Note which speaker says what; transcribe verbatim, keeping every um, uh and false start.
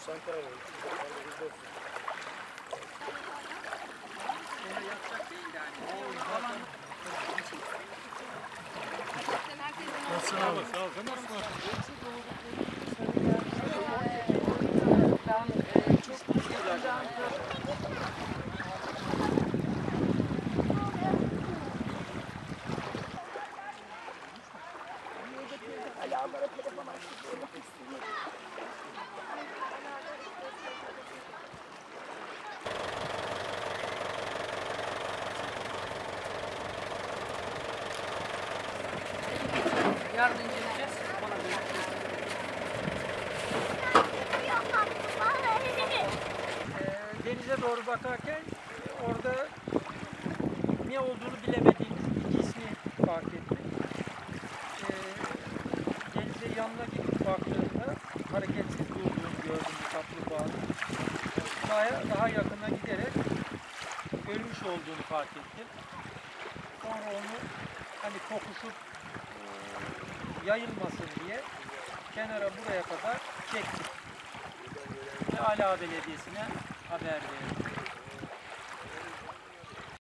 Speaker 1: Nasılsın abi? Sağ ol. Sen nasılsın?
Speaker 2: Alalara telefon açtık.
Speaker 3: Yarın inceleyeceğiz. Bana ee, denize doğru bakarken orada ne olduğunu bilemediğimiz iki ismi fark ettik. Ee, denize yanına gidip baktığımda hareketsiz durduğunu gördüm bu kaplumbağanın. Daha, daha yakına giderek ölmüş olduğunu fark ettim. Sonra onu hani kokuşup yayılmasın diye kenara buraya kadar çektik ve Ala Belediyesi'ne haber verdik.